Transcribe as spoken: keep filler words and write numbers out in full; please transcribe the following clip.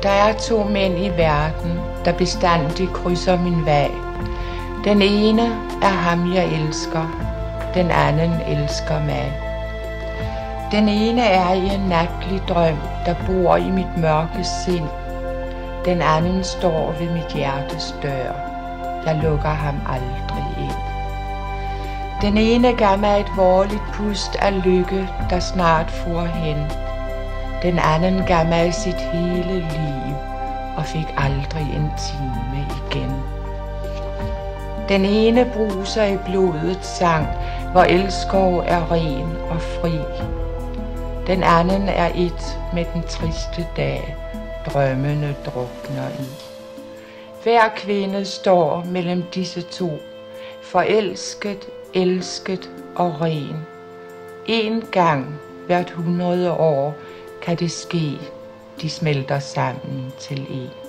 Der er to mænd i verden, der bestandig krydser min vej. Den ene er ham, jeg elsker. Den anden elsker mig. Den ene er i en natlig drøm, der bor i mit mørke sind. Den anden står ved mit hjertes dør. Jeg lukker ham aldrig ind. Den ene gav mig et vorligt pust af lykke, der snart for hen. Den anden gav mig sit hele liv og fik aldrig en time igen. Den ene bruser i blodets sang, hvor elskov er ren og fri. Den anden er et med den triste dag, drømmene drukner i. Hver kvinde står mellem disse to, forelsket, elsket og ren. En gang hvert hundrede år kan det ske, de smelter sammen til en.